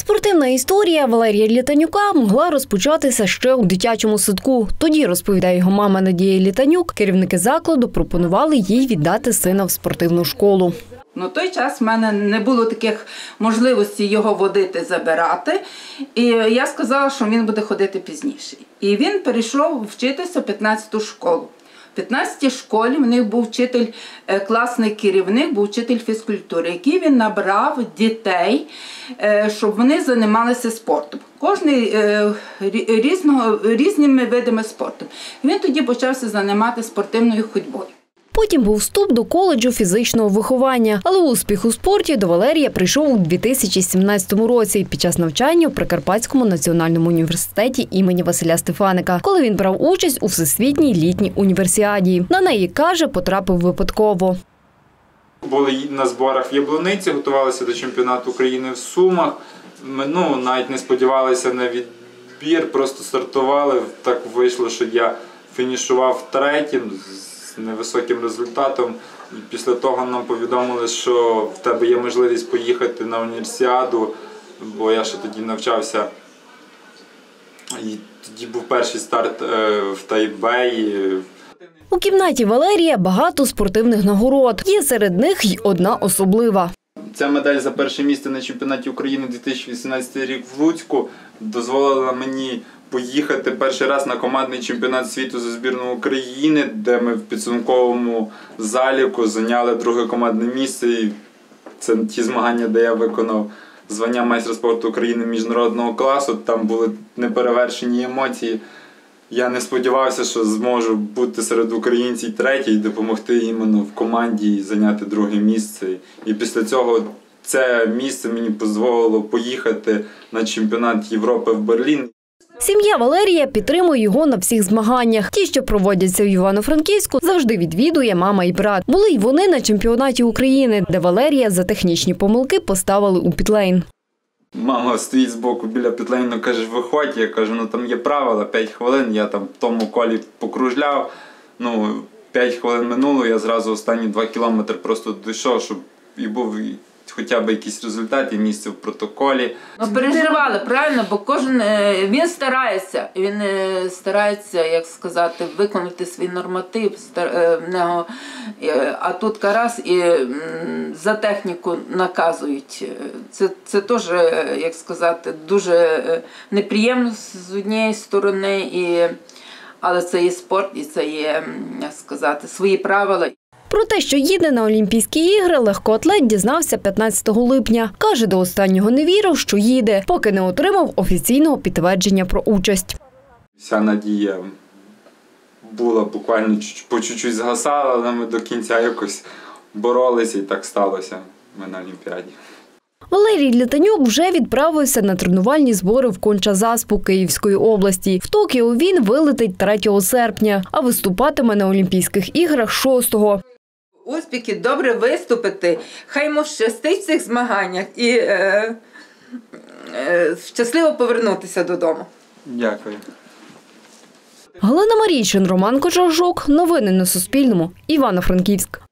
Спортивна історія Валерія Літанюка могла розпочатися ще у дитячому садку. Тоді, розповідає його мама Надія Літанюк, керівники закладу пропонували їй віддати сина в спортивну школу. На той час в мене не було таких можливостей його водити, забирати. І я сказала, що він буде ходити пізніше. І він перейшов вчитися в 15-ту школу. В 15-й школі в них був вчитель, класний керівник, був вчитель фізкультури, який він набрав дітей, щоб вони займалися спортом. Кожний різними видами спорту. Він тоді почався займатися спортивною ходьбою. Потім був вступ до коледжу фізичного виховання. Але успіх у спорті до Валерія прийшов у 2017 році під час навчання у Прикарпатському національному університеті імені Василя Стефаника, коли він брав участь у Всесвітній літній універсіаді. На неї, каже, потрапив випадково. Були на зборах в Яблуниці, готувалися до чемпіонату України в Сумах. Ми навіть не сподівалися на відбір, просто стартували. Так вийшло, що я фінішував третім з невисоким результатом. І після того нам повідомили, що в тебе є можливість поїхати на універсіаду, бо я ще тоді навчався. І тоді був перший старт в Тайбеї. У кімнаті Валерія багато спортивних нагород. Є серед них й одна особлива. Ця медаль за перше місце на чемпіонаті України 2018 рік в Луцьку дозволила мені поїхати перший раз на командний чемпіонат світу за збірну України, де ми в підсумковому заліку зайняли друге командне місце. І це ті змагання, де я виконав звання майстра спорту України міжнародного класу. Там були неперевершені емоції. Я не сподівався, що зможу бути серед українців третій і допомогти іменно в команді зайняти друге місце. І після цього це місце мені дозволило поїхати на чемпіонат Європи в Берлін. Сім'я Валерія підтримує його на всіх змаганнях. Ті, що проводяться в Івано-Франківську, завжди відвідує мама і брат. Були й вони на чемпіонаті України, де Валерія за технічні помилки поставили у пітлейн. Мама стоїть збоку біля пітлейну, каже, виходь. Я кажу, там є правила, 5 хвилин. Я там в тому колі покружляв. 5 хвилин минуло, я зразу останні 2 кілометри просто дійшов, щоб і був хоча б якийсь результат і місце в протоколі. Переживали, правильно, бо він старається, як сказати, виконати свій норматив. А тут раз і за техніку наказують. Це теж, як сказати, дуже неприємно з однієї сторони, але це є спорт і це є, як сказати, свої правила. Про те, що їде на Олімпійські ігри, легкоатлет дізнався 15 липня. Каже, до останнього не вірив, що їде, поки не отримав офіційного підтвердження про участь. Вся надія була буквально по чуть-чуть згасала, але ми до кінця якось боролися і так сталося. Ми на Олімпіаді. Валерій Літанюк вже відправився на тренувальні збори в Конча-Заспу Київської області. В Токіо він вилетить 3 серпня, а виступатиме на Олімпійських іграх 6-го. Успіхи, добре виступити, хай йому щастить в цих змаганнях і щасливо повернутися додому. Дякую. Галина Марійчин, Роман Кочержук. Новини на Суспільному. Івано-Франківськ.